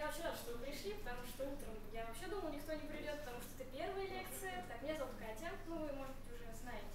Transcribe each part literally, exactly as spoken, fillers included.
очень рада, что вы пришли, потому что утром я вообще думала, никто не придет, потому что это первая лекция. Так, меня зовут Катя, ну вы, может быть, уже знаете.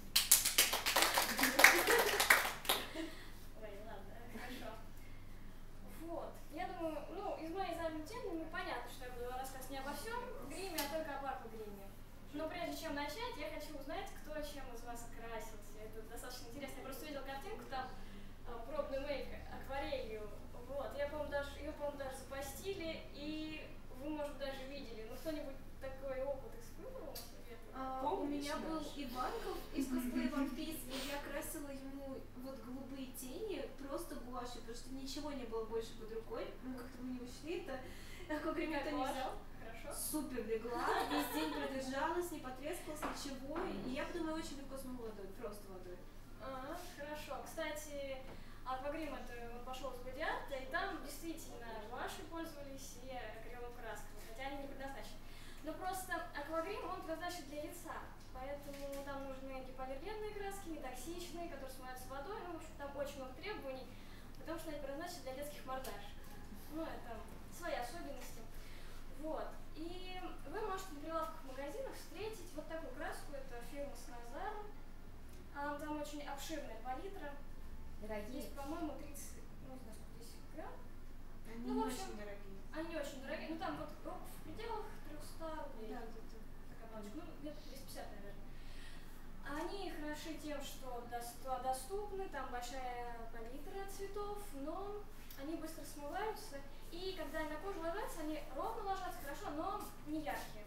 Ой, ладно, хорошо. Вот, я думаю, ну, из моей заданной темы понятно, что я буду рассказывать не обо всем гриме, а только об аквагриме. Но прежде чем начать, я хочу узнать, кто чем из вас красился. Это достаточно интересно. Я просто видела картинку, там пробный мейк акварелью. Вот, я, по-моему, даже, ее, по-моему, даже запостили, и вы, может, даже видели. Ну, кто-нибудь такой опыт испытывал? А, у меня был Иванков из косплея One Piece, и я красила ему вот голубые тени просто гуашью, потому что ничего не было больше под рукой. Ну, как-то мы не учли, это аквагрим никто не взял. Хорошо. Супер легла, весь день продержалась, не потрескалась, ничего. И я подумала, очень легко смогу водой, просто водой. Ага, хорошо. Кстати, аквагрим это он пошел с Бодиарта, и там действительно гуашью пользовались и акриловой краской, хотя они не предназначены. Но просто аквагрим, он предназначен для лица, поэтому там нужны гипоаллергенные краски, нетоксичные, которые смываются водой, ну, в общем, там очень много требований, потому что они предназначены для детских мордашек. Ну, это свои особенности. Вот. И вы можете на прилавках в магазинах встретить вот такую краску, это фирма Сназара. А, там очень обширная палитра. Дорогие? Здесь, по-моему, тридцать, ну, не знаю, сколько здесь грамм. Они ну, не в общем, очень дорогие. Они очень дорогие. Ну, там вот в пределах трехсот рублей. Да, где-то. Такая баночка. Ну, где-то двести пятьдесят, наверное. Они хороши тем, что доступны, там большая палитра цветов, но они быстро смываются. И когда они на кожу ложатся, они ровно ложатся, хорошо, но не яркие.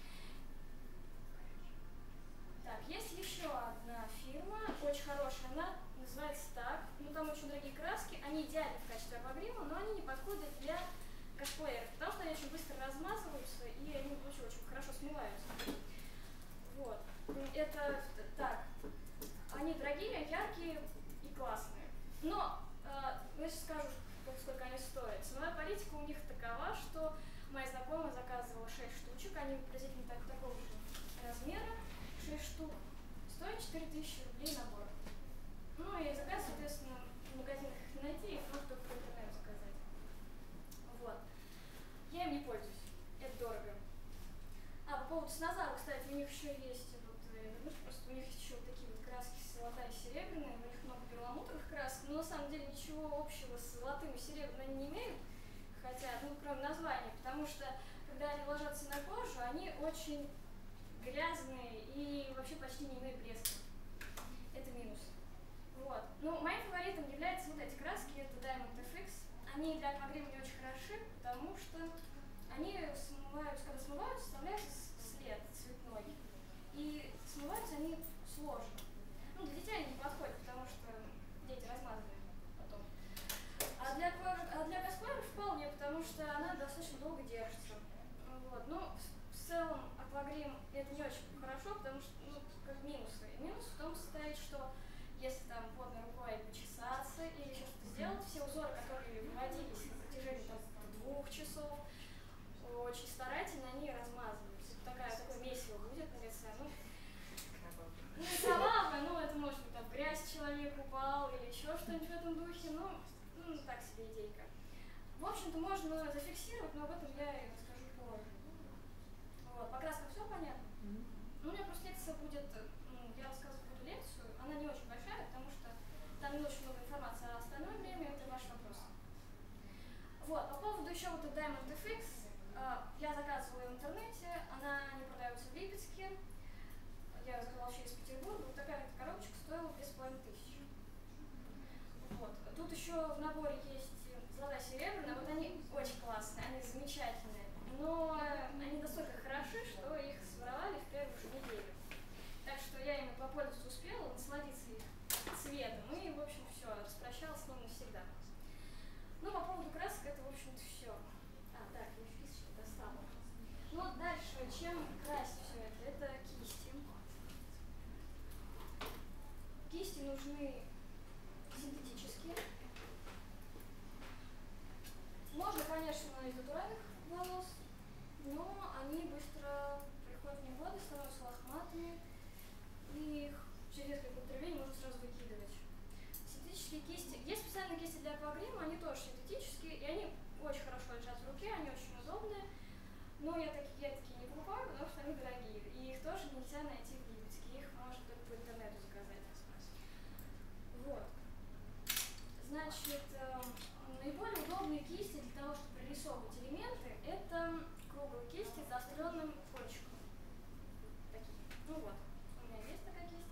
Так, есть еще одна фирма, очень хорошая, она называется так. Ну, там очень дорогие краски, они идеальны в качестве аквагрима, но они не подходят для косплееров, потому что они очень быстро размазываются, и они очень, очень хорошо смываются. Вот. Это так. Они дорогие, яркие и классные. Но, э, я сейчас скажу, сколько они стоят. Ценовая политика у них такова, что моя знакомая заказывала шесть штучек, они приблизительно так, такого же размера, шесть штук, стоит четыре тысячи рублей набор. Ну и заказ, соответственно, в магазинах их не найти, их можно только по интернету заказать. Вот. Я им не пользуюсь, это дорого. А, по поводу Сназара, кстати, у них еще есть, вот, ну, просто у них есть еще вот такие вот краски золотая и серебряная, у них много перламутровых красок, но на самом деле ничего общего с золотым и серебряным они не имеют, хотя, ну, кроме названия, потому что, когда они ложатся на кожу, они очень грязные и вообще почти не имеют блеска. Это минус. Вот. Ну, моим фаворитом являются вот эти краски, это Diamond эф икс. Они для аквагрима не очень хороши, потому что они смываются, когда смываются, оставляется след цветной. И смываются они сложно. Ну, для детей они не подходят, потому что дети размазывают потом. А для, а для косплееров вполне, потому что она достаточно долго держится. Вот. Ну, в целом аквагрим это не очень хорошо, потому что, ну, как минусы. Минус в том состоит, что если там плотной рукой почесаться или еще что-то сделать, все узоры, которые выводились на протяжении там, двух часов, очень старательно, они размазываются. Такая, такое месиво будет на лице. Ну, ну не кровавое, но это может быть там грязь человек упал или еще что-нибудь в этом духе. Ну, ну, так себе идейка. В общем-то, можно зафиксировать, но об этом я и расскажу позже. Вот, покраска все понятно? Mm-hmm. Ну, у меня просто лекция будет, ну, я рассказываю буду лекцию, она не очень большая, потому что там не очень много информации, а остальное время это ваш вопрос. Вот, по поводу еще вот Diamond эф икс, э, я заказывала в интернете, она не продается в Липецке, я заказала вообще из Петербурга, вот такая коробочка стоила две с половиной тысячи. Вот. Тут еще в наборе есть золотая серебряная, вот они очень классные, они замечательные, но они настолько хороши, что их своровали в первую же неделю. Так что я ими попользоваться успела, насладиться их цветом, и, в общем, все, распрощалась с ним навсегда. Ну, по поводу красок, это, в общем-то, все. А, так, я списочек достала. Ну, дальше, чем красить все это? Это кисти. Кисти нужны синтетические. Можно, конечно, из натуральных волос, но они быстро приходят в негоду, становятся лохматыми, и их через несколько употреблений можно сразу выкидывать. Синтетические кисти. Есть специальные кисти для аквагрима, они тоже синтетические, и они очень хорошо лежат в руке, они Но я такие, я такие не покупаю, потому что они дорогие. И их тоже нельзя найти в Липецке, их можно только по интернету заказать. Вот. Значит, э, наиболее удобные кисти для того, чтобы прорисовывать элементы, это круглые кисти с заостренным кончиком. Такие. Ну вот, у меня есть такая кисть.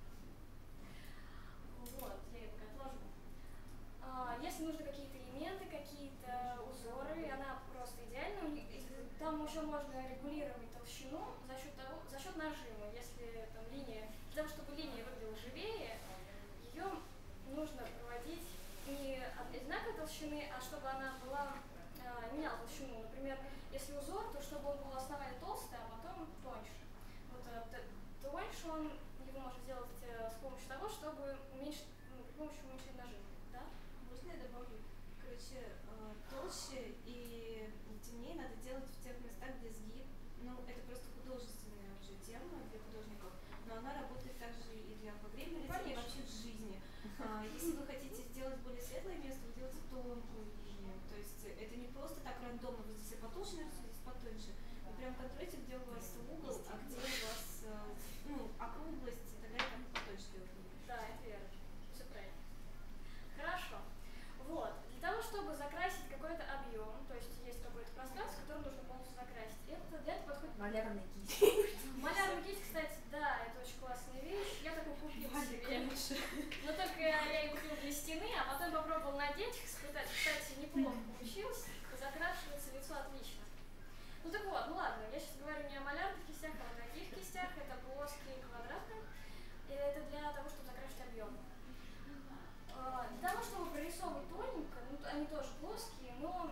Вот, я ее пока отложу. А, если нужны какие-то элементы, какие-то узоры, она просто идеальна. Там еще можно регулировать толщину за счет того, за счет нажима. Если там линия, для того, чтобы линия выглядела живее, ее нужно проводить не одинаковой толщины, а чтобы она была э, меняла толщину. Например, если узор, то чтобы он был основание толстый, а потом тоньше. Вот э, тоньше он его можно сделать э, с помощью того, чтобы уменьшить, ну, при помощи уменьшения нажима. Да? Можно я добавлю? Короче, э, толще и темнее надо делать в тех местах, где сгиб. Ну, это просто художественная уже тема для художников, но она работает также и для погребной резьбы, и вообще в жизни. А, если вы хотите сделать более светлое место, вы делаете тонкую линию. То есть это не просто так рандомно, вот здесь я потолще нарисую, здесь потоньше. Вы прям контролируете, где у вас угол, а где у вас ну, округлость и так далее, там потоньше делать. Да, это верно. Все правильно. Хорошо. Вот. Для того, чтобы закрасить какой-то объем, то есть есть какое-то пространство, которое нужно полностью закрасить, это, для этого подходит... Малярная кисть. Малярная кисть, кстати, да, это очень классная вещь. Я такую купила себе. Но только я ее купила для стены, а потом попробовала надеть, испытать. Кстати, неплохо получилось. Закрашивается лицо отлично. Ну так вот, ну ладно, я сейчас говорю не о малярных кистях, а о таких кистях. Это плоские, квадратные. И это для того, чтобы закрашивать объем. Для того, чтобы прорисовывать тоненько, ну, они тоже плоские, но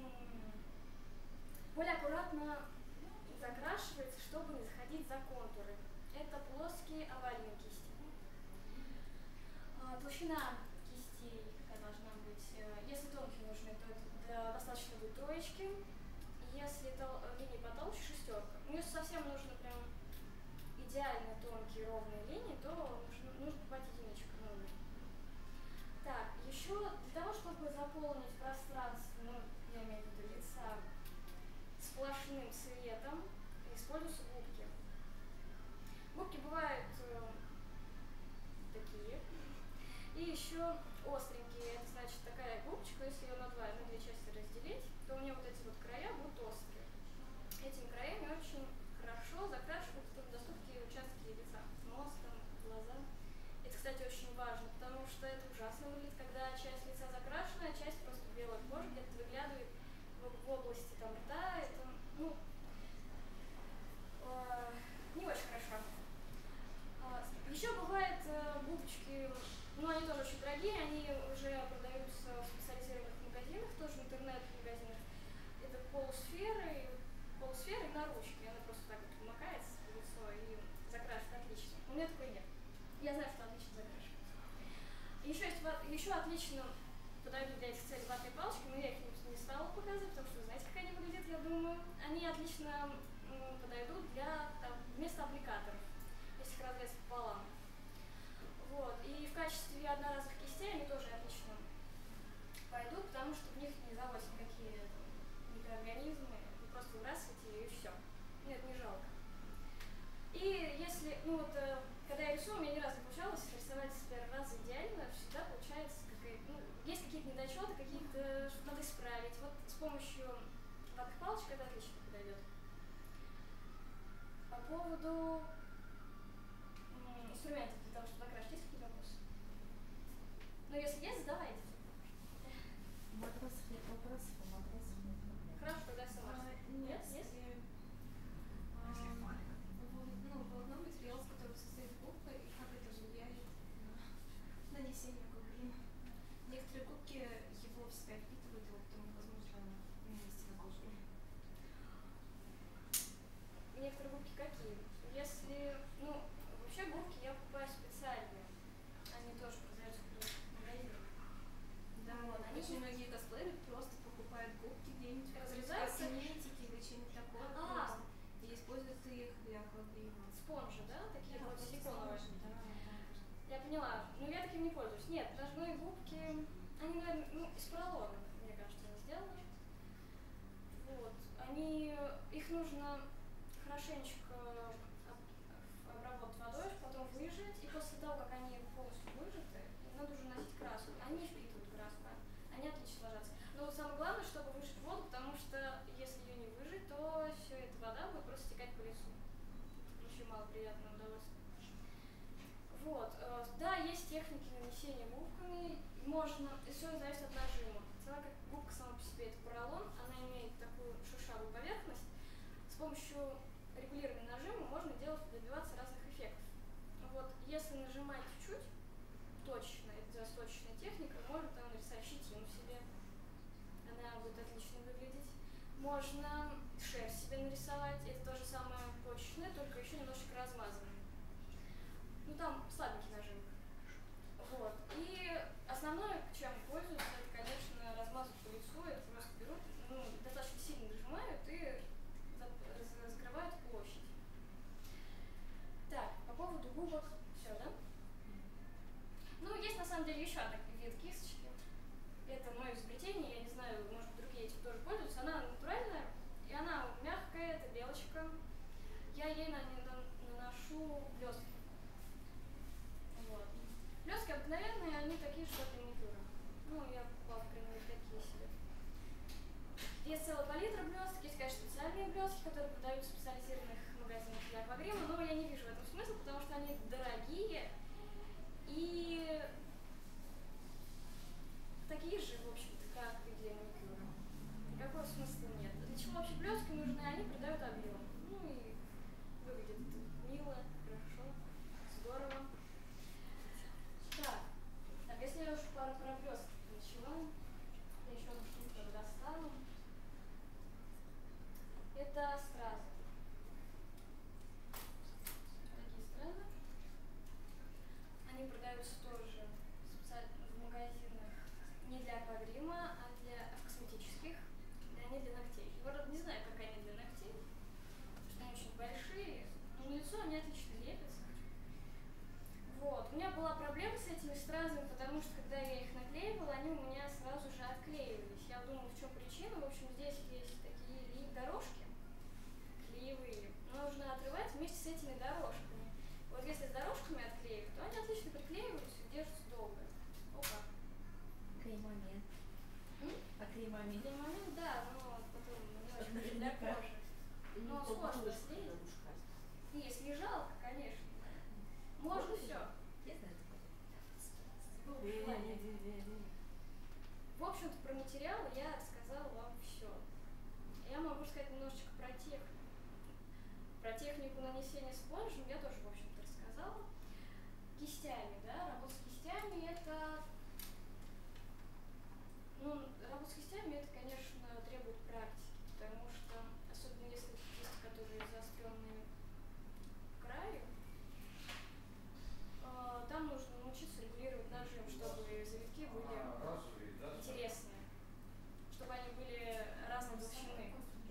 более аккуратно закрашивается, чтобы не заходить за контуры. Это плоские овальные кисти. Толщина кистей какая должна быть? Если тонкие нужны, то это достаточно будет троечки. Если линии потолще, шестерка. Ну, если совсем нужно прям идеально тонкие ровные линии, то нужно, нужно покупать единичку. Так, еще для того, чтобы заполнить пространство, ну, я имею в виду лица, сплошным цветом, используются губки. Губки бывают э, такие. И еще остренькие. Это значит такая губочка, если ее на, два, на две части разделить, то у нее вот эти вот края будут острые. Этими краями очень хорошо закрашивают труднодоступные участки лица. Нос, там, глаза. Это, кстати, очень важно, потому что это ужасно выглядит, когда часть лица закрашена, а часть просто белая кожа где-то выглядывает в, в области там, рта. Это, ну, э, не очень хорошо. А, еще бывают э, губочки, ну, они тоже очень дорогие, они уже продаются в специализированных магазинах, тоже в интернет-магазинах. Это полусферы, полусферы на ручке, она просто так вот макается в лицо и закрашивает отлично. У меня такой нет. Я знаю, что отлично закрашивается. Еще, есть, еще отлично подойдут для этих целей ватные палочки, но я их не стала показывать, потому что вы знаете, как они выглядят, я думаю. Они отлично м, подойдут для там, вместо аппликаторов, если их разрезать пополам. Вот. И в качестве одноразовых кистей они тоже отлично пойдут, потому что в них не заводят никакие микроорганизмы, вы просто выбрасываете ее и все. Нет, не жалко. И если, ну вот, когда я рисую, у меня ни разу не получалось рисовать с первого раза идеально, всегда получается, ну, есть какие-то недочеты, какие-то, что надо исправить. Вот с помощью ватных палочек это отлично подойдет. По поводу м, инструментов для того, чтобы закрашивать, есть какие-то вопросы? Ну, если есть, задавайте. Вопросов нет, вопросов, вопросов нет. Хорошо, тогда сама. Нет, есть? Ну, волновой материал, из которого состоит губка, и как это влияет на нанесение губки. Некоторые губки его в себя впитывают, его потом невозможно нанести на кожу. Некоторые губки какие? Если, ну, вообще губки я покупаю специальные. Они тоже продаются в магазинах. нужно хорошенечко обработать водой, потом выжать, и после того, как они полностью выжаты, надо уже наносить краску. Они впитывают краску, они отлично ложатся. Но вот самое главное, чтобы выжать воду, потому что если ее не выжать, то все эта вода будет просто стекать по лицу. Очень мало приятного удовольствия. Вот, э, да, есть техники нанесения губками, можно, и все зависит от нажима. Сама как губка сама по себе это поролон, она имеет такую шершавую поверхность. С помощью регулирования нажима можно делать, добиваться разных эффектов. Вот, если нажимать чуть-чуть, точечно, это восточная техника, можно там нарисовать щетину себе, она будет отлично выглядеть. Можно шерсть себе нарисовать, это то же самое точечное, только еще немножечко размазанное. Ну там слабенький нажим. Вот. И основное, чем пользуются, это, конечно, размазывают по лицу, это просто берут, ну, достаточно сильно нажимают и закрывают площадь. Так, по поводу губок, все, да? Ну, есть на самом деле еще один вид кисточки. Это мое изобретение, я не знаю, может быть, другие этим тоже пользуются. Она натуральная, и она мягкая, это белочка. Я ей на, на, наношу блестки. Вот. Блестки обыкновенные, они такие же, как и маникюра. Ну, я покупала, по крайней мере, такие себе. Есть целая палитра блесток, есть, конечно, специальные блестки, которые продаются в специализированных магазинах для аквагрима, но я не вижу в этом смысла, потому что они дорогие и такие же, в общем-то, как и для маникюра. Никакого смысла нет. Для чего вообще блестки нужны? Они придают объем. Ну и выглядит мило, хорошо, здорово. Так, так, если я уж пару про блестки начала, я еще одну штуку достану. Это стразы. Такие стразы. Они продаются тоже в магазинах не для аквагрима, а для косметических. И они для ногтей. Вот не знаю, как они для ногтей, потому что они очень большие, но на лицо они отлично лепятся. Вот. У меня была проблема с этими стразами, потому что когда я их наклеивала, они у меня сразу же отклеивались. Я думала, в чем причина. В общем, здесь есть такие дорожки клеевые. Но нужно отрывать вместе с этими дорожками. Вот если с дорожками отклеивать, то они отлично приклеиваются и держатся долго. Опа. Крем-момент. А крем-момент? Крем-момент, да, но потом не очень для кожи. Но сложно склеить. Не, если жалко, конечно. Можно все. Я знаю такое. В общем-то, про материалы я рассказала вам все. Я могу сказать немножечко про технику. Про технику нанесения спонжем я тоже, в общем-то, рассказала. Кистями, да, работа с кистями это... Ну, работа с кистями это, конечно, требует практики, потому что, особенно если это кисти, которые заостренные к краю, э, там нужно научиться регулировать нажим, чтобы завитки были интересные, чтобы они были разной толщины.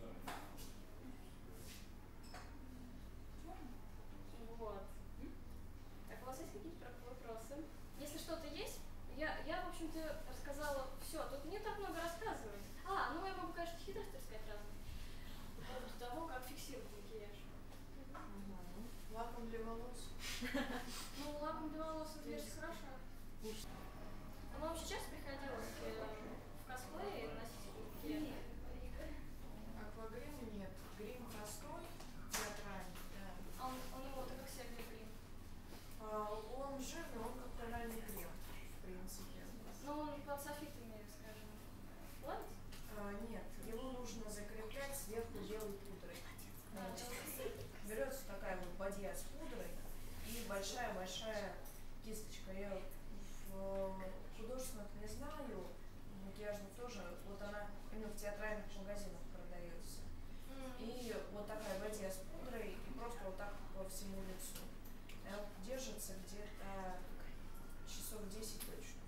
Вот. Так, у вас есть какие-то вопросы? Если что-то есть, я, я в общем-то, рассказала все. Тут не так много рассказывать. А, ну я могу, конечно, хитрости рассказать разные. По поводу того, как фиксировать макияж. Угу. Лаком для волос. Ну, лаком для волос выглядит хорошо. А вам вообще часто приходилось в косплее носить макияж? Аквагрим нет. Грим простой, театральный, да. А он, он его так сильный грим? А, он жирный, он как тональный крем, в принципе. Но он под софитами, скажем, плавится? А, нет, его нужно закреплять сверху белой пудрой. А, Берется такая вот бадья с пудрой и большая-большая кисточка. Я в художественных не знаю, макияжных тоже. Вот она именно в театральных магазинах продается. mm. И вот такая бадья с пудрой и просто вот так по всему лицу. Она держится где-то часов десять точно.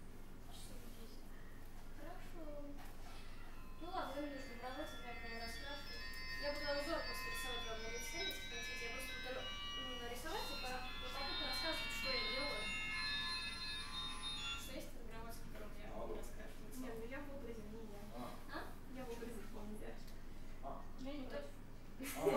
Хорошо. Ну ладно, мне нужно работать, я прям раскрашу. Я буду узор просто рисовать вам на лице, если хотите. Я просто буду ну, нарисовать и по, по попутно рассказывать, что я делаю. Что есть фотография, с которым я буду раскрашивать. Нет, ну я в образе не я. А? Я в образе не я. Я не точно.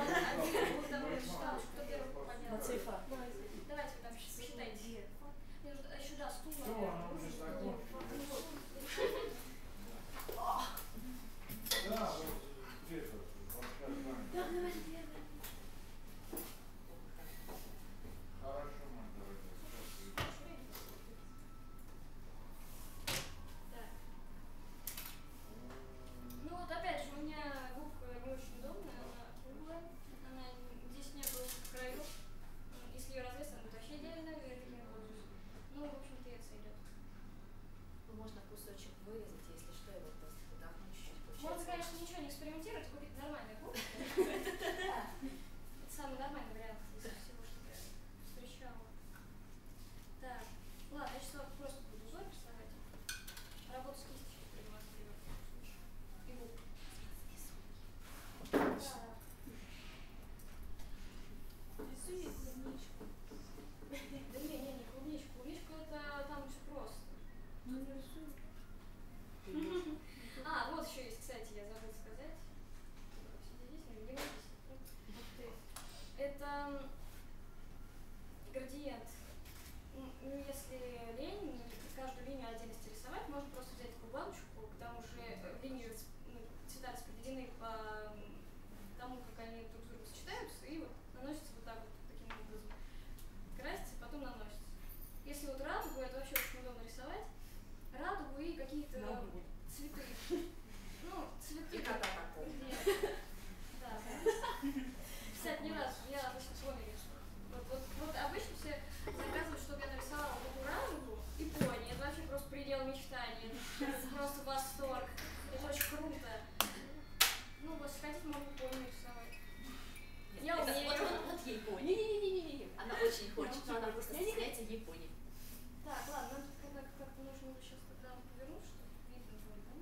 просто могу пони рисовать. Нет, Я это умею. Вот, вот, вот ей пони. Не-не-не-не-не. Она очень хочет, но она просто Я не стесняется ей пони. Так, ладно, нам когда как-то нужно сейчас тогда повернуть, чтобы видно было, да?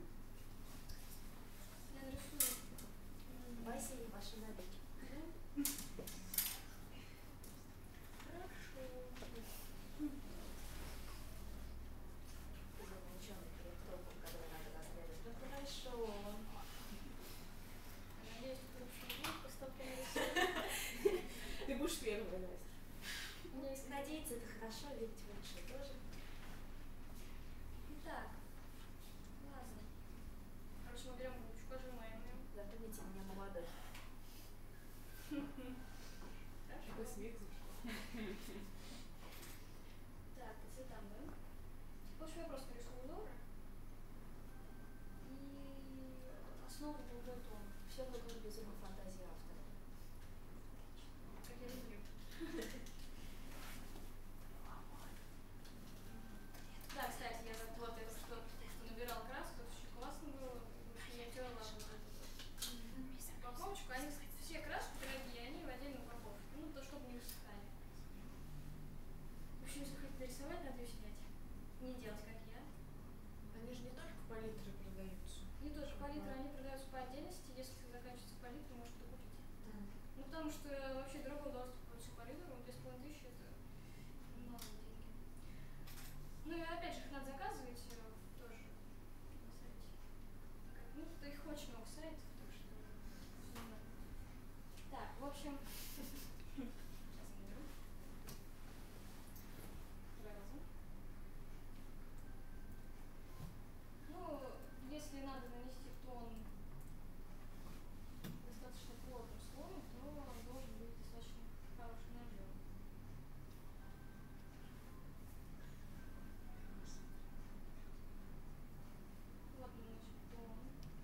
Я нарисую. м, Вася и ваши навеки. да? Хорошо. Замолчанный перед толпом, который надо разглядывать. Ну хорошо. Надеюсь, ты лучше не будет после того, как я нарисую. Ты будешь первая, Настя. У меня есть Надеяться это хорошо, верить в лучшее тоже. Итак, ладно. Короче, мы берем ручку, отжимаем ее. Запомните меня молодой. Такой смех зашел. Так, по цветам, да? В общем, я просто рисую узоры. И основу голубой тон. Все вокруг безумной фантазии автора. Как я люблю. Да, кстати, я вот, вот это что, что набирал краску, это очень классно было. В общем, я терла вот эту вот упаковочку. Они все краски дорогие, они в отдельной упаковке. Ну, то, чтобы не высыхали. В общем, если хотите нарисовать, надо ее снять. Не делать, как я. Они же не только палитры продаются. Не только палитры, они продаются по отдельности. Если заканчивается палитра, можете купить. Ну, потому что вообще дорогой доступ к всю палитру, две с половиной тысячи это немало деньги. Ну и опять же, их надо заказывать э, тоже на сайте. Как- Ну, тут их очень много сайтов, так что всё не надо. Так, в общем, сейчас наберу. Два раза. Ну, если надо нанести тон достаточно плотным слоем, то должен быть достаточно хороший нажим. Вот наносим тон.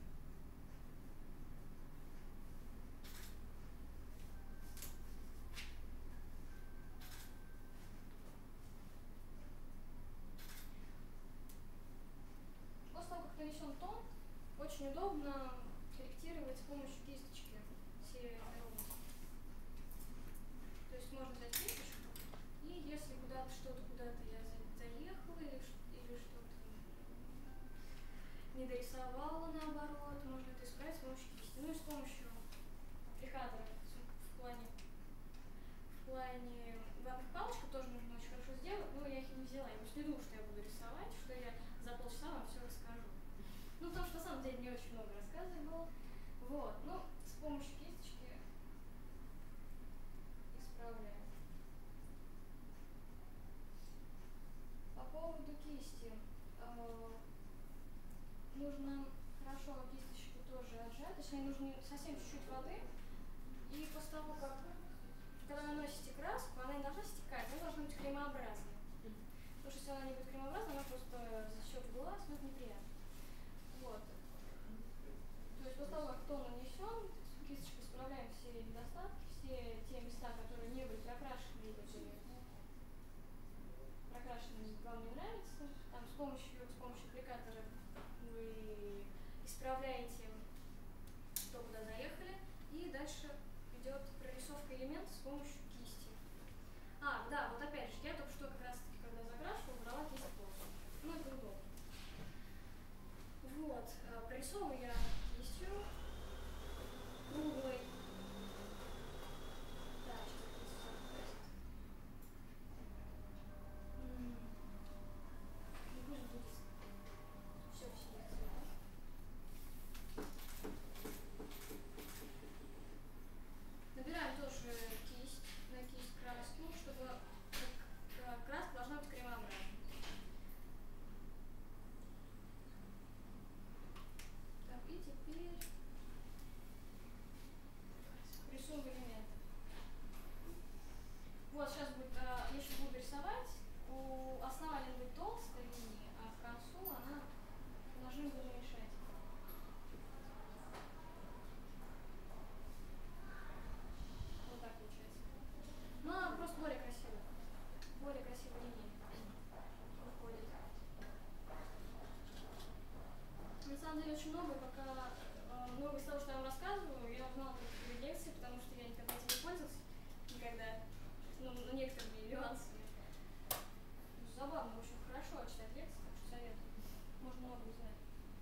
После того, как нанесен тон, очень удобно корректировать с помощью кисточки все неровности. То есть можно взять кисточку, и если куда-то что-то куда-то я за- заехала или, ш- или что-то не дорисовала наоборот, можно это исправить с помощью кисти. Ну и с помощью аппликатора в плане в плане ватных палочка тоже можно очень хорошо сделать, но я их не взяла. Я просто не думала, что я буду рисовать, что я за полчаса вам все расскажу. Ну, потому что на самом деле не очень много рассказывать было. Вот, ну, с помощью кисточки исправляем. По поводу кисти. э, нужно хорошо кисточку тоже отжать, точнее нужно совсем чуть-чуть воды. И после того, как когда наносите краску, она не должна стекать, она должна быть кремообразной. Потому что если она не будет кремообразной, она просто засечет в глаз, но это неприятно. Вот. То есть после того, как тон нанесен, кисточкой исправляем все недостатки, все те места, которые не были прокрашены или были прокрашены вам не нравится. Там с помощью, с помощью аппликатора вы исправляете то, куда заехали. И дальше идет прорисовка элемента с помощью кисти. А, да, вот опять же, я только что как раз таки, когда закрашивала, брала кисть плотно. Ну, это удобно. Вот, э, прорисовываю я кистью круглой. Так, сейчас кисть вся покрасит. М, ну, пусть будет все в синих цветах. Набираем тоже кисть, на кисть краску, чтобы к- к- краска должна быть кремообразной. Так, и теперь забавно, очень хорошо читать лекции, так что советую. Можно много узнать.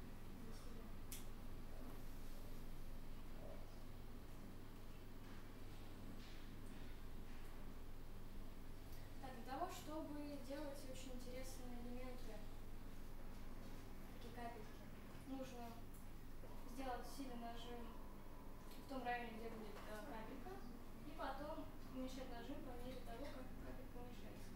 Так, для того, чтобы делать очень интересные элементы, такие капельки, нужно сделать сильный нажим в том районе, где будет э, капелька, и потом уменьшать нажим по мере того, как капелька уменьшается.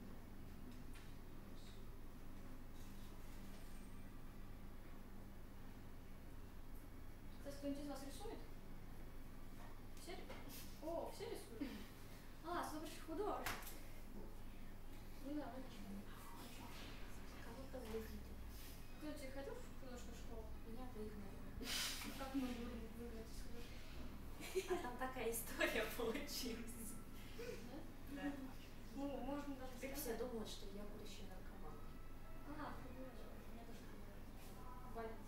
Кстати, кто-нибудь из вас рисует? Все? О, все рисуют? А, слушай, художник. Ну да, логично. Кого-то выгнали. Кто тебе ходил в художественную школу? Меня выгнали. Как можно выиграть из художественной? А там такая история получилась. Да? Да. Ну, можно даже Теперь все сказать. думают, что я будущий наркоман. Ага, понимаешь, у меня тоже такое валится.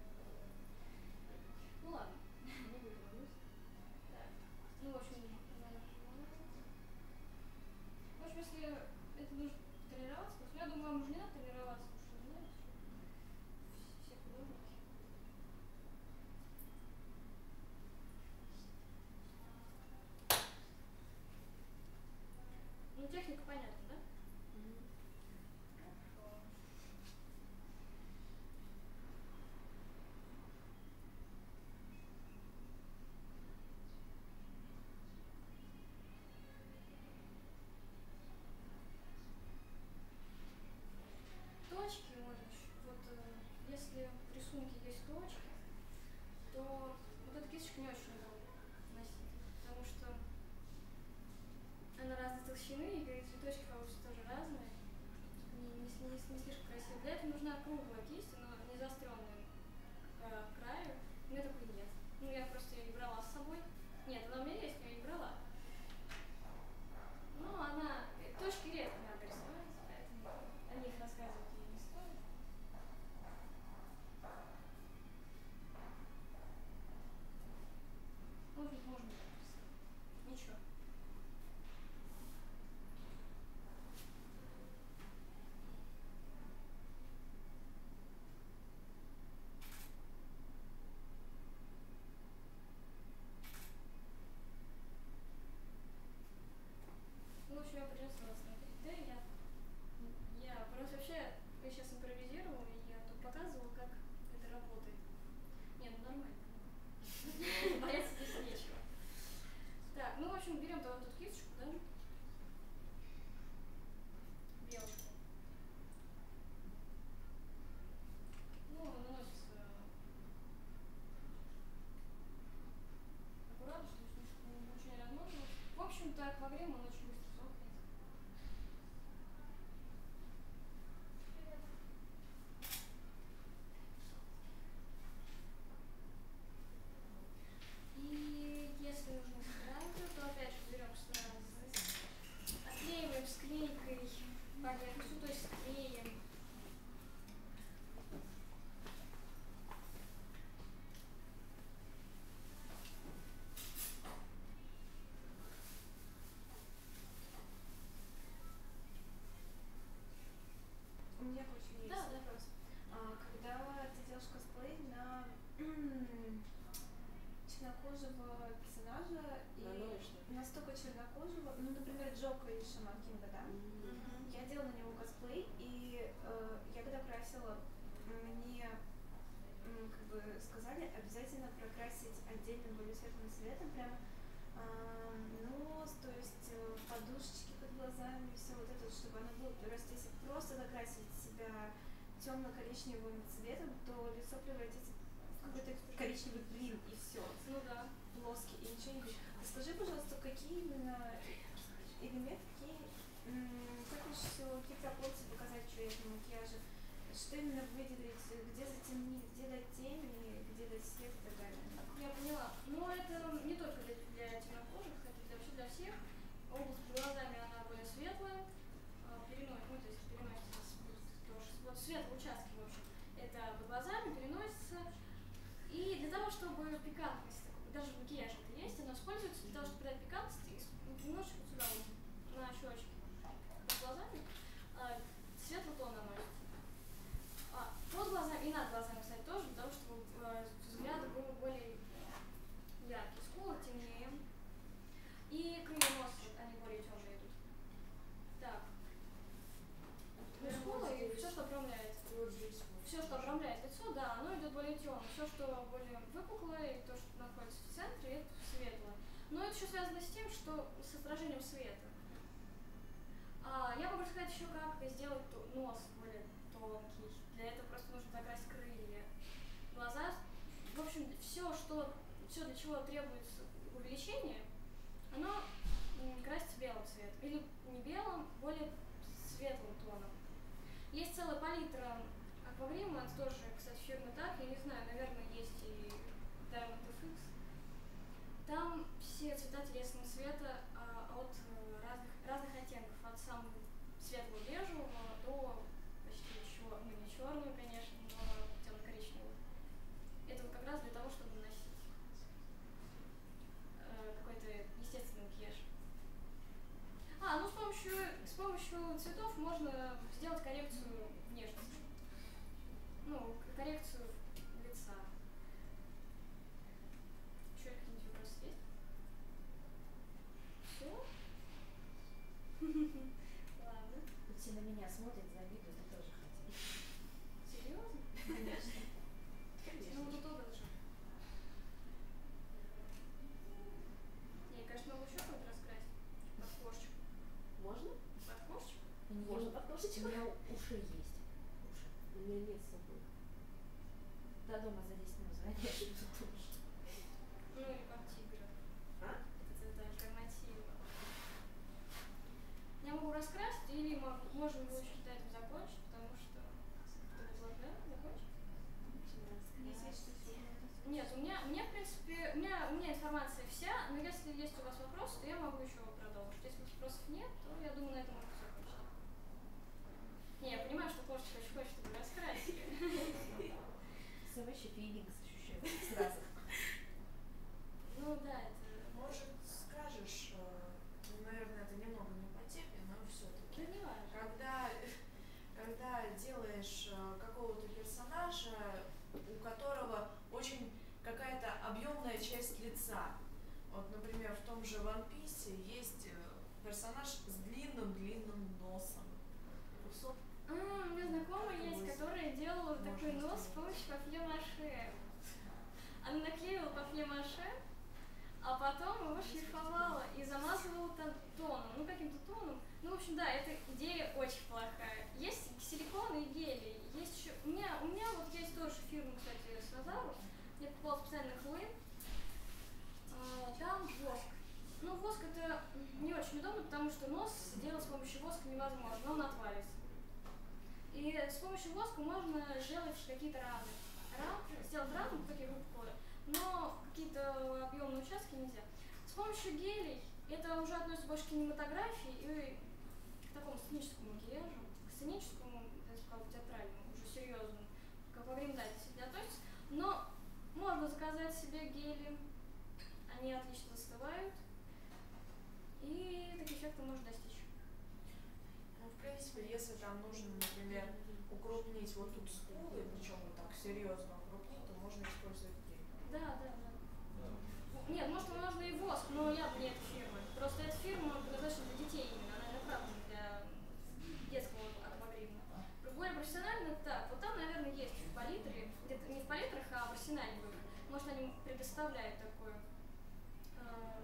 Ну ладно, не выговорюсь. Так, ну в общем, надо нажимать. В общем, если это нужно тренироваться, то я думаю, вам уже не надо тренироваться, потому что знаете, что все художники. Ну, техника понятна, да? Хорошо. Точки можно, ещё- вот э, если в рисунке есть точки, то вот эта кисточка не очень удобно носить, потому что она разной толщины, и цветочки получатся тоже разные, не, не, с- не, с- не слишком красиво. Для этого нужна круглая кисть, но не заостренная к краю. У меня такой нет. Ну, я просто ее не брала с собой. Нет, она у меня есть, но я не брала. Ну, она... э, Точки редко надо рисовать, поэтому о них рассказывать ей не стоит. Может быть, можно так рисовать. Ничего. Ну, в общем, я придется вас на три дэ. Я, я просто вообще, я сейчас импровизировала, и я тут показывала, как это работает. Не, ну нормально. Бояться здесь нечего. Так, ну, в общем, берем вот тут кисточку, да? Белочку. Ну, наносится аккуратно, чтобы ничего не размазывалось. В общем-то, аквагрим, он очень быстро сохнет. И если нужно сразу, то опять же берем сразу, отклеиваем склейкой поверхность, ну, то есть склеим. У меня, короче, есть Да, да. вопрос. А, когда ты делаешь косплей на чернокожего персонажа и Наносишь, да? настолько чернокожего, ну, например, Джока из Шаман Кинга, да? Мгм. Я делала на него косплей, и э, я когда красила, мне м, как бы сказали обязательно прокрасить отдельным более светлым цветом, прям а, нос, то есть э, подушечки под глазами, все вот это, вот, чтобы оно было. То есть если просто закрасить себя темно-коричневым цветом, то лицо превратится в какой-то коричневый блин, и все. Ну да. Плоский, и ничего не видно. Скажи, пожалуйста, какие именно элементы, какие, м, как лучше всего, какие пропорции показать человеку макияжа, что именно выделить, где затемнить, где дать тень, где дать свет и так далее. Я поняла. Но это не только для, для темнокожих, это для, вообще для всех. Область под глазами, она более светлая. А, переносит, ну, то есть переносится с- тоже, вот светлые участки, в общем, это под глазами переносится. И для того, чтобы пикантность, такой, даже в макияже это есть, она используется для того, чтобы придать пикантность, и с- немножечко сюда вот, на щечки под глазами. А, светлый тон наносится. А, под глазами и над глазами, кстати, тоже, для того, чтобы э, взгляд был более яркий. Скулы темнее. И крылья носа, вот, они более темные идут. Так. Ну, скулы и все, что обрамляет. Вот здесь вот. Все, что обрамляет лицо, да, оно идет более темное. Все, что более выпуклое, и то, что находится в центре, это светлое. Но это еще связано с тем, что с отражением света. А, я могу рассказать еще, как сделать нос более тонкий. Для этого просто нужно закрасить крылья, глаза. В общем, все, что, все, для чего требуется увеличение, оно м, красится белым цветом. Или не белым, более светлым тоном. Есть целая палитра аквагрима, это тоже, кстати, фирма так, я не знаю, наверное, есть и Diamond эф икс. Там все цвета телесного цвета а, от э, разных, разных оттенков, от самого светлого бежевого до почти черного, ну не черного, конечно, но темно-коричневого. Это вот как раз для того, чтобы наносить э, какой-то естественный макияж. А, ну с помощью, с помощью цветов можно сделать коррекцию внешности. Ну, коррекцию лица. Еще какие-нибудь вопросы есть? Все? Ладно. Тут все на меня смотрят, завидуют и тоже хотят. Серьезно? Конечно. Ну, тут оба же. Не, конечно, могу еще что-то раскрасить. Под кошечку. Можно? Под кошечку? Можно под У кошечку? меня уши есть. Уши. У меня нет с собой. До дома за десять минут звонишь. Ну, или под тигра. А? Это альтернатива. Я могу раскрасить, или могу, можем его считать закончить, потому что... Да, закончить? Нет, у меня, мне, в принципе, у меня, у меня информация вся, но если есть у вас вопросы, то я могу еще продолжить. Если вопросов нет, то я думаю, на этом можно закончить. Не, я понимаю, что кошечка очень хочет, чтобы раскрасили. Сам еще филингс ощущаю сразу. Ну да, это... Может, скажешь, э, ну, наверное, это немного не по теме, но все-таки. Да не важно. Когда, когда делаешь э, какого-то персонажа, у которого очень какая-то объемная часть лица. Вот, например, в том же One Piece есть э, персонаж с длинным-длинным носом. Кусок. А, у меня знакомая есть, которая делала Можно такой нос с сделать. помощью папье-маше. Она наклеивала папье-маше, а потом его шлифовала и замазывала там тоном, ну каким-то тоном. Ну, в общем, да, эта идея очень плохая. Есть силикон и гели. Есть еще... У меня, у меня вот есть тоже фирма, кстати, с Розару. Я покупала специально хлы. А, там воск. Ну, воск это не очень удобно, потому что нос сделать с помощью воска невозможно, он отвалится. И с помощью воска можно сделать какие-то раны. Ран, сделать рану, такие выпуклые, но какие-то объемные участки нельзя. С помощью гелей это уже относится больше к кинематографии и к такому сценическому макияжу, к сценическому, я бы сказала, театральному, уже серьезному, как во время записи не относится. Но можно заказать себе гели, они отлично застывают, и такие эффекты можно достичь. Ну, в принципе, если там нужно, например, укрупнить вот тут скулы, причем вот так серьезно укрупнить, то можно использовать гель. Да, да, да. Нет, может, можно и воск, но я бы не эта фирма. Просто эта фирма предназначена для детей именно, она не направлена для детского аквагрима. Более профессионально так. Вот там, наверное, есть в палитре, где-то не в палитрах, а в арсенале их. Может, они предоставляют такую э,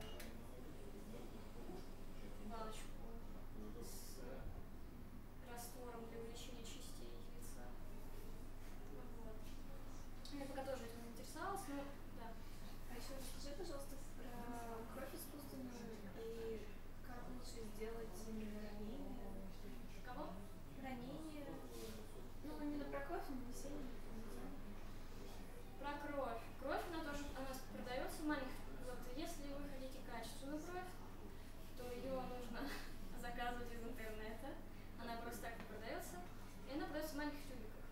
баночку с раствором для увеличения частей лица. Вот. Я пока тоже этим не интересовалась, но да. А еще расскажи, пожалуйста, про кровь искусственную и как лучше сделать ранение. Кого? Ранение. Ну, именно про кровь, нанесение. Про кровь. Кровь, она тоже, она продается в маленьких. Вот если вы хотите качественную кровь, то ее нужно заказывать из интернета. Она просто так не продается. И она продается в маленьких тюбиках.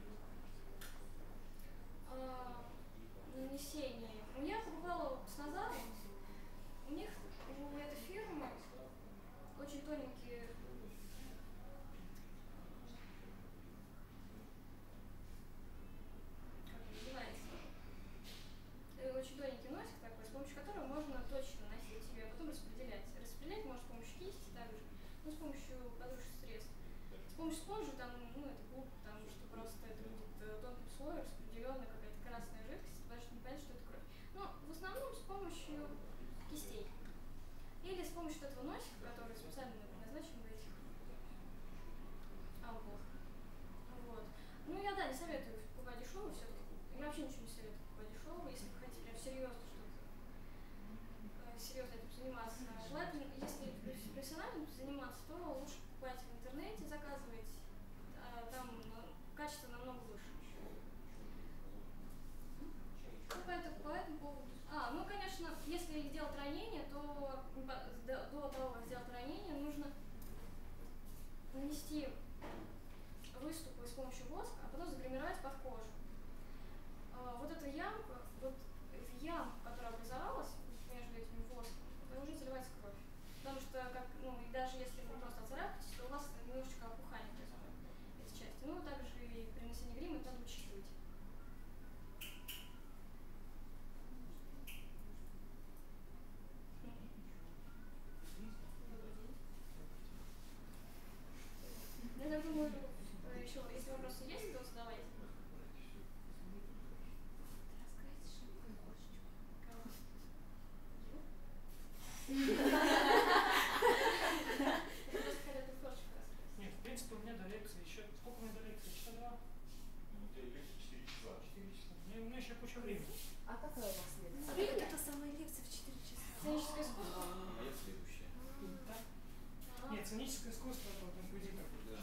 А, нанесение. Ну, я покупала с Назаром. У них, у этой фирмы, очень тоненькие спонжу, там, ну, это клуб, потому что просто это будет э, тонким слоем распределенная какая-то красная жидкость, даже не понятно, что это кровь. Но в основном с помощью кистей. Или с помощью этого носика, который специально предназначен для этих ампул. Вот. Ну, я, да, не советую покупать дешевый все-таки. Я вообще ничего не советую покупать дешевый, если вы хотите прям серьезно что-то, э, серьезно этим заниматься. Желательно, если профессионально заниматься, то лучше покупать в интернете, заказывать. А, там ну, качество намного выше. Ну, поэтому, по этому поводу. А, ну, конечно, если делать ранение, то до, до того, как сделать ранение, нужно нанести выступы с помощью воска, а потом загримировать под кожу. А, вот эта ямка, вот эта ямка, которая образовалась между этими восками, это уже заливается кровь. Потому что, как, ну, и даже если вы просто оцарапаетесь, то у вас немножечко опухание происходит этой части. Ну, также и при нанесении грима это надо учитывать. Ну, я думаю, еще, если вопросы есть, то задавайте. Нет, в принципе, у меня до лекции еще... Сколько у меня до лекции? Часа два? Ну, у тебя лекция четыре часа. четыре часа. У меня, у меня еще куча времени. А какая у вас лекция? Время это самая лекция в четыре часа. Сценическое искусство? Моя следующая. Да? Ага. Нет, сценическое искусство это вот инквизитор. Да.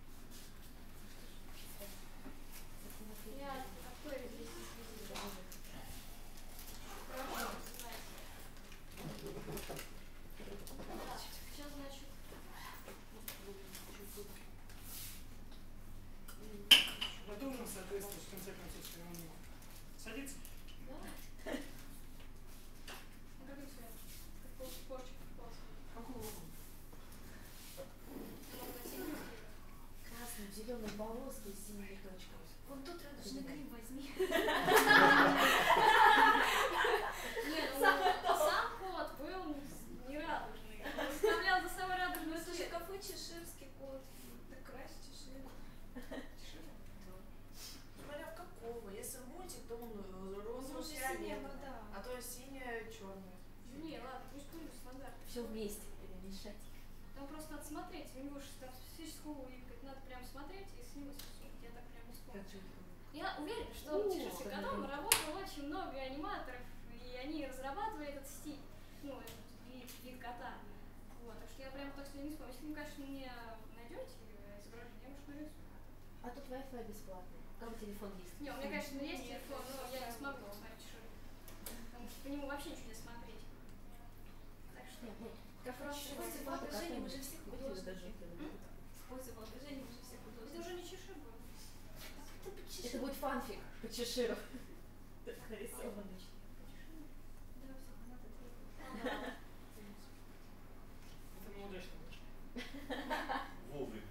Я такой здесь инквизитор. Хорошо, знаете. Так, сейчас, значит, Я должен соответствовать в конце концов своему мнению. Садиться? да? Ну, какой цвет? Какой спорчик вкус? Какого? Можно синий сделать? Красный, зеленый полоски с синими точками. Вон тут радужный грим возьми. Нет, ну, сам кот был не радужный. Он оставлял за собой радужный Это же цвет. кафе чеширский кот. Так крась чешир. Смотря в какого. Если мультик, то он Ну, розовый, же синяя фиолетовый. вода. А то синяя, черная. Не, ладно, пусть будет стандарт. Все вместе перемешать. Там просто надо смотреть. У него же там специфическая улыбка. Надо прям смотреть и с него сосудить. Я так прям не вспомню. Как же это? Я уверена, что О, в чеширских как котом это. работало очень много аниматоров, и они разрабатывали этот стиль, ну, этот вид, вид кота. Вот, так что я прям так себе не вспомню. Если вы, конечно, мне найдете изображение, я, может, нарисую. А тут Wi-Fi бесплатный. Там телефон есть. Не, у меня, конечно, есть телефон, но я не смогу посмотреть чеширу. Потому что по нему вообще ничего не смотреть. Так что... Нет, нет. Как раз в пользу воображения мы же все Будьте вы художники. даже. В пользу воображения мы же все Это художники. уже не чешир будет. Это будет фанфик по Чеширу. Нарисованный. Да, все, надо требовать. Ага. Это мы удачно вышли. Вовремя.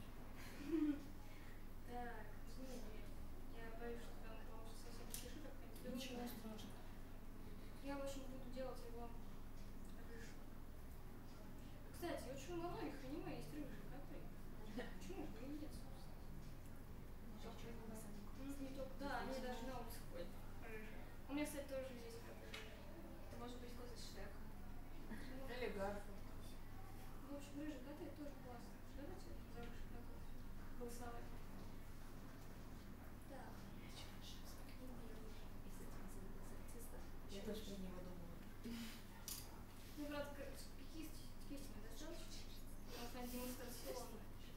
Так, извини, я боюсь, что там получится совсем чешир, как я Ничего тебе страшного. Я очень буду делать его рыжим. Кстати, очень у многих аниме есть рыжие коты. Почему же не нет, собственно? Ну, не только, да, они даже на улице ходят рыжие. У меня, кстати, тоже здесь коты рыжие. Это может быть кот из Шрека. Ну, Или Гарфилд. в общем, рыжие коты это тоже классно. Давайте за рыжих котов голосовать. Так. Я тоже про него думала. Ну, правда, к- с кисти- с кистями достаточно? Потому что они демонстрационные.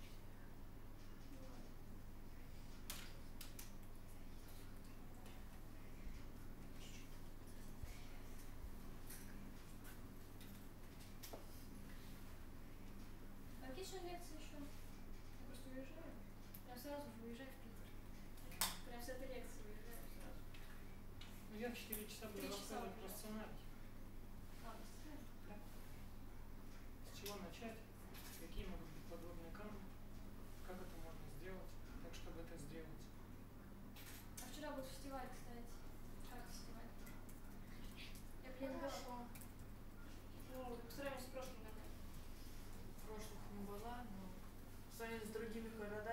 А какие сегодня лекции еще? Я просто уезжаю. Прям сразу же уезжаю в Питер. Прям с этой лекции уезжаю сразу. Ну, я в четыре часа буду Три часа рассказывать уже. про сценарий. Ладно, ставим. С чего начать, какие могут быть подводные камни, как это можно сделать, так чтобы это сделать. А вчера был фестиваль, кстати. Как фестиваль? Я приехала. Ну, по сравнению с прошлым годом. В прошлых не была, но в сравнении с другими городами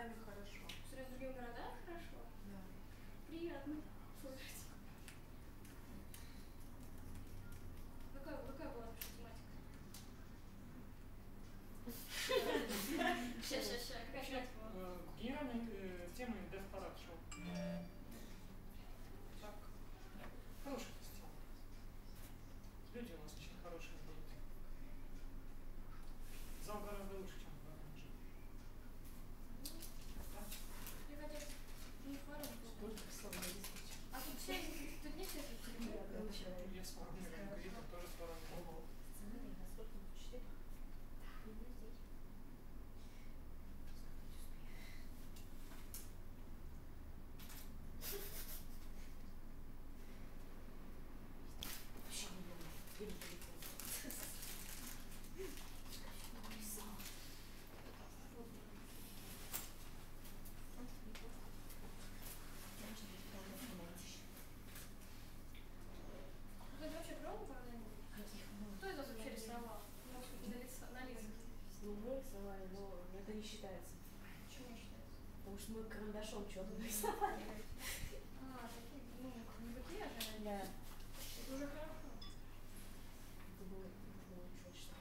учету нарисовали. А, такие, ну, не макияжи, Да. это уже хорошо. Это было, это было точно.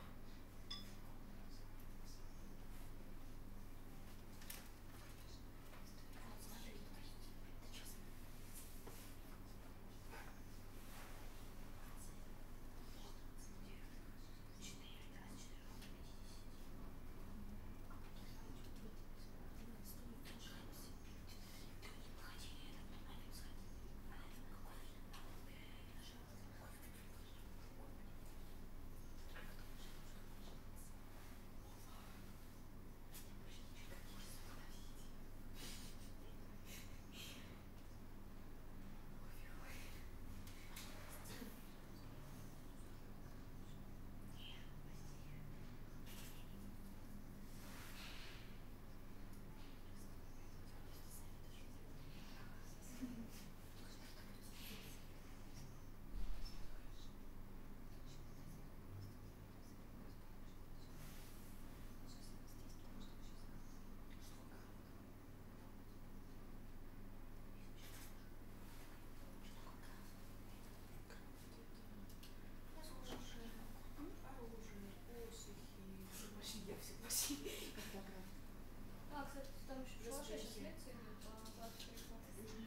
А, кстати, там еще шалаши сейчас лекции идут по двадцать три часа.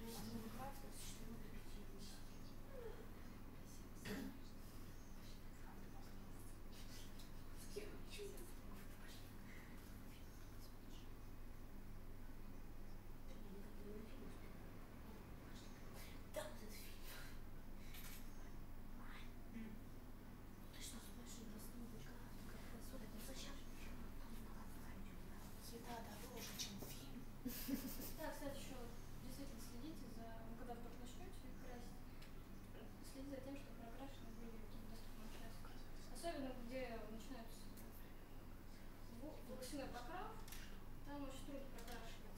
Да, кстати, еще действительно следите за, ну, когда только начнете красить, следите за тем, чтобы прокрашены были какие-то доступные участки. Особенно, где начинается вол- волосяной покров, там очень трудно прокрашиваться.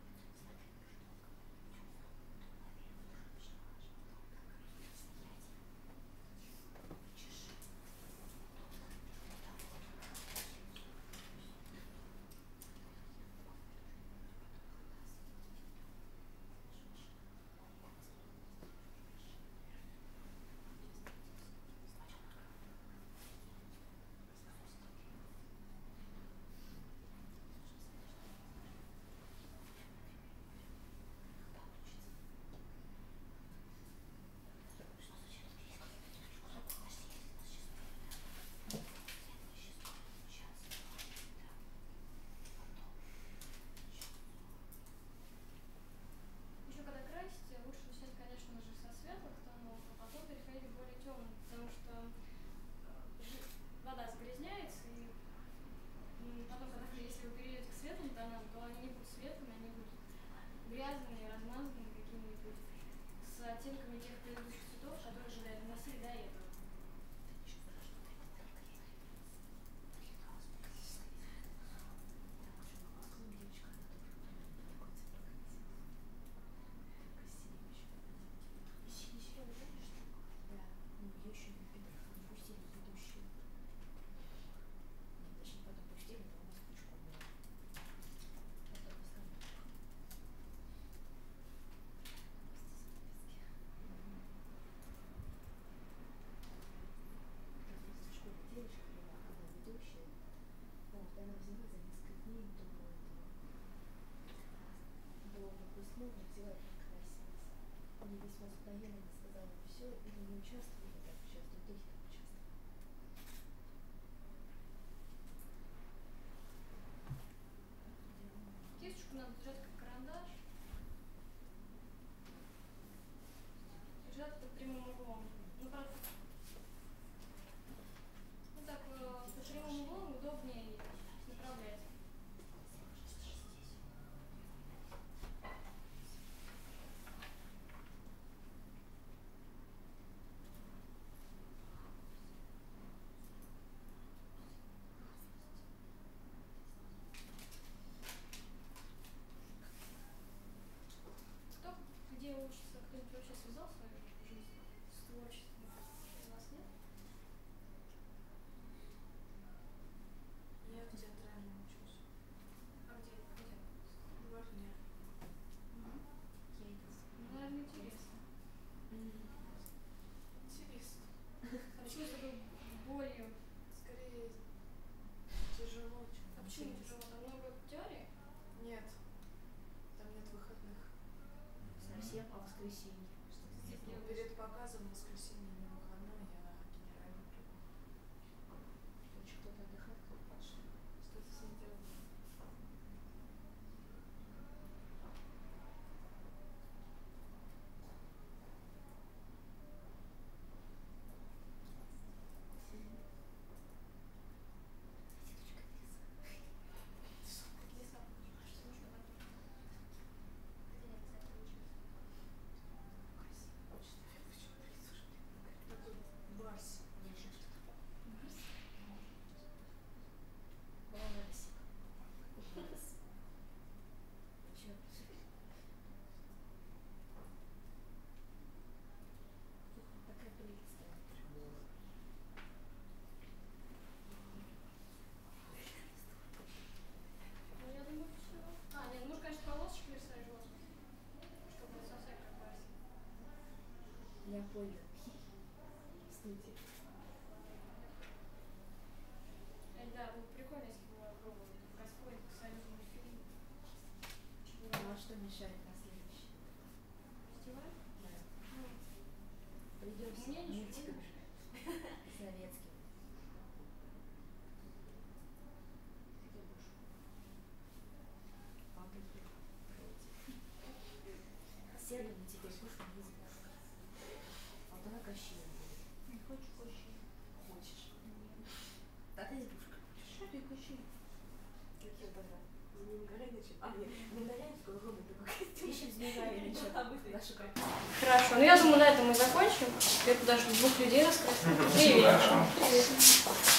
Еще когда красите, лучше начинать, конечно же, со светлых тонов, а потом переходить к более темным, потому что э, жи- вода загрязняется, и м, потом, когда вы- если вы перейдете к светлым тонам, то они не будут светлыми, они будут грязными, размазанными какими-нибудь, с оттенками тех предыдущих цветов, которые же до- наносили до этого. Да, ну ее еще не пустили ведущие. Точнее, потом пустили, но у нас пучком было. Потом остановка. Просто школьная девочка была, она ведущая. Вот, она взяла за несколько дней до этого, до выпускного, взяла и покрасилась. Мне весьма надоело, она сказала, все, или не участвую, или так участвую, то есть так участвую. Кисточку надо держать как карандаш, держать под прямым углом. Ну, правда, ну так, э, под прямым углом удобнее направлять. тяжело очень. А почему тяжело? Там много теории? Нет, там нет выходных. Совсем, а воскресенье. Где Ну, делаешь? перед показом в воскресенье не выходной, я генеральный прибыл. Хочешь кто-то отдыхать? Что-то с ним делать. Барс лежит. Балансик. Чё? Такая прелесть стоит. Ну, я думаю, все. А, нет, ну, может, конечно, полосочки рисовать жестко. Чтобы совсем как Барс. Леопольда. Студия. Э, да, было бы прикольно, если бы мы пробовали в косплее к союзу мультфильм. Ну а что мешает на следующий? Фестиваль? Да. Ну, Придется мне ничего не мультиком мешает. советским. Где будешь? Папа против. Сяду на тебя, пушка не избушка. А вот она Кощея будет. Не хочешь Кощей? Хочешь? А ты избушка. Что ты Кощей? Каким тогда? Не Горыныч? А, нет, не Горыныч, голубой такой костюм. Ищем змея или что? А мы Нашу компанию. Хорошо, ну я думаю, на этом мы закончим. Я туда двух людей раскрасила. Привет. Хорошо. Привет.